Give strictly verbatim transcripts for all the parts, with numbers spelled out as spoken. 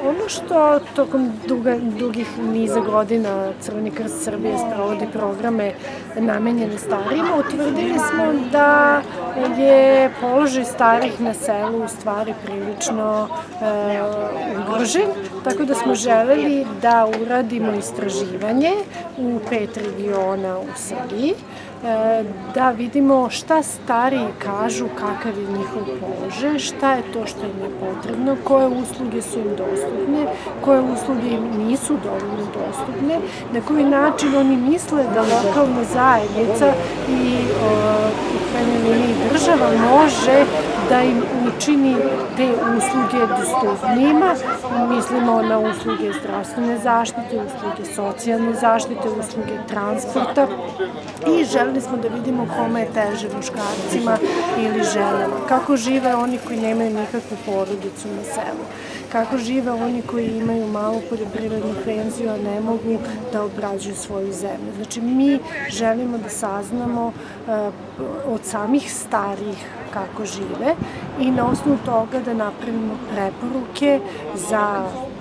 ono što tokom duga, dugih niza godina Crveni krst Srbije sprovodi programe namenjene starijima, utvrdili smo da je položaj starih na selu u stvari prilično e, ugrožen, tako da smo želeli da uradimo istraživanje u pet regiona u Srbiji, da vidimo šta stariji kažu, kakav je njihov položaj, šta je to što im je potrebno, koje usluge su im dostupne, koje usluge im nisu dovoljno dostupne, na koji način oni misle da lokalna zajednica i u krajnjoj liniji država može da im učini te usluge dostupnijima. Mislimo na usluge zdravstvene zaštite, usluge socijalne zaštite, usluge transporta i želeli smo da vidimo kome je teže, muškarcima ili ženama. Kako žive oni koji nemaju nikakvu porodicu na selu. Kako žive oni koji imaju malu poljoprivrednu penziju, a ne mogu da obrađuju svoju zemlju. Znači, mi želimo da saznamo od samih starijih kako žive i na osnovu toga da napravimo preporuke za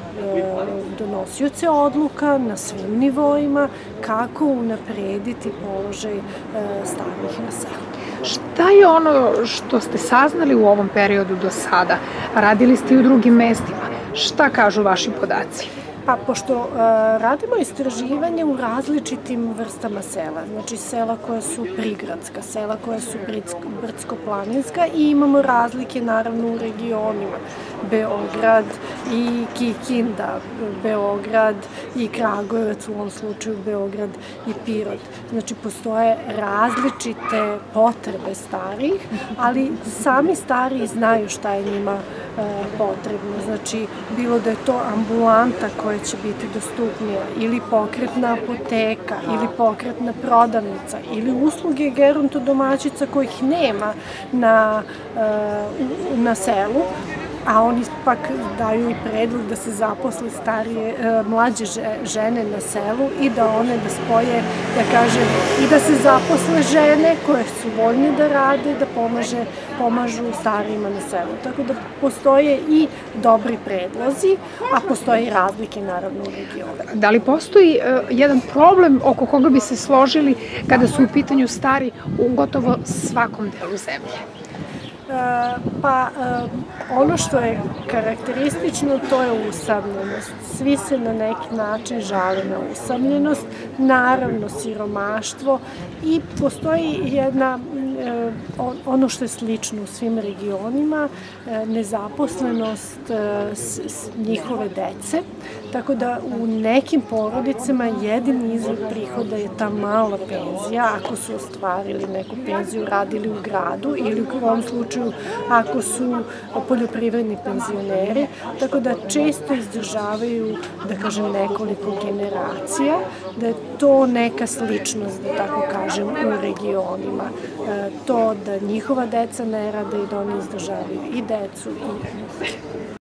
donosioce odluka na svim nivoima kako unaprediti položaj starijih na selu. Šta je ono što ste saznali u ovom periodu do sada? Radili ste i u drugim mestima. Šta kažu vaši podaci? Pa, pošto radimo istraživanje u različitim vrstama sela, znači sela koja su prigradska, sela koja su brdsko-planinska i imamo razlike naravno u regionima. Beograd i Kikinda, Beograd i Kragujevac, u ovom slučaju Beograd i Pirot. Znači, postoje različite potrebe starih, ali sami stariji znaju šta je njima potrebno. Znači, bilo da je to ambulanta koja će biti dostupnija, ili pokretna apoteka, ili pokretna prodavnica, ili usluge gerontodomaćica kojih nema na, na selu, a oni pak daju i predlog da se zaposle starije, mlađe žene na selu i da one da spoje, da kažem, i da se zaposle žene koje su voljne da rade, da pomaže, pomažu starijima na selu. Tako da postoje i dobri predlozi, a postoje i razlike naravno u regionu. Da li postoji jedan problem oko koga bi se složili kada su u pitanju stari u gotovo svakom delu zemlje? Pa, ono što je karakteristično, to je usamljenost. Svi se na neki način žale na usamljenost, naravno siromaštvo i postoji jedna, ono što je slično u svim regionima, nezaposlenost njihove dece, tako da u nekim porodicama jedini izvor prihoda je ta mala penzija, ako su ostvarili neku penziju, radili u gradu ili u ovom slučaju ako su poljoprivredni penzioneri, tako da često izdržavaju, da kažem, nekoliko generacija, da je to neka sličnost, da tako kažem, u regionima. To da njihova deca ne rade i da oni izdržavaju i decu i unuke.